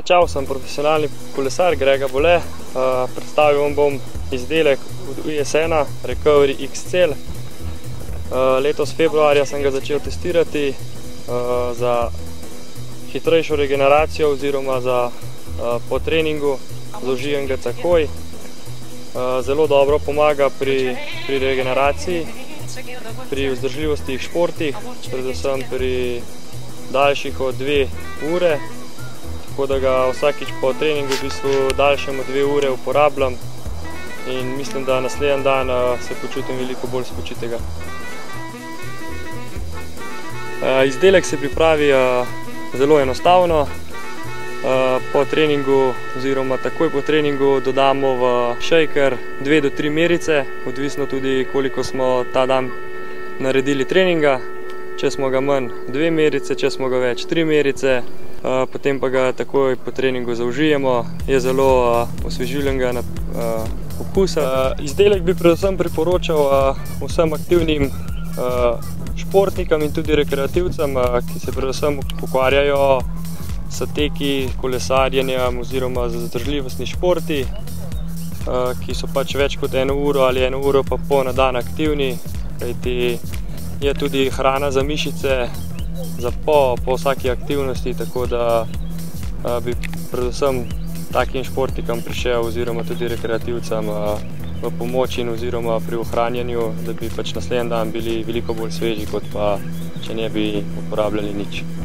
Čau, sem profesionalni kolesar Grega Bole. Predstavil vam bom izdelek od USN Recovery XCL. Letos februarja sem ga začel testirati za hitrejšo regeneracijo oziroma po treningu. Zaužijem ga takoj. Zelo dobro pomaga pri regeneraciji, pri vzdržljivosti v športih, predvsem pri daljših od 2 ure, tako da ga vsakič po treningu v bistvu daljšem od 2 ure uporabljam in mislim, da naslednji dan se počutim veliko bolj spočitega. Izdelek se pripravi zelo enostavno. Po treningu oziroma takoj po treningu dodamo v shaker 2 do 3 merice, odvisno tudi koliko smo ta dan naredili treninga. Če smo ga manj 2 merice, če smo ga več 3 merice, potem pa ga takoj po treningu zaužijemo. Je zelo osvežilnega okusa. Izdelek bi predvsem priporočal vsem aktivnim športnikom in tudi rekreativcem, ki se predvsem ukvarjajo s teki, kolesarjenjem oziroma z vzdržljivostni športi, ki so pač več kot 1 uro ali 1 uro pa pol na dan aktivni, kajti je tudi hrana za mišice po vsaki aktivnosti, tako da bi predvsem takim športnikom prišel oziroma tudi rekreativcem v pomoč in oziroma pri ohranjanju, da bi pač naslednji dan bili veliko bolj sveži, kot pa če ne bi uporabljali nič.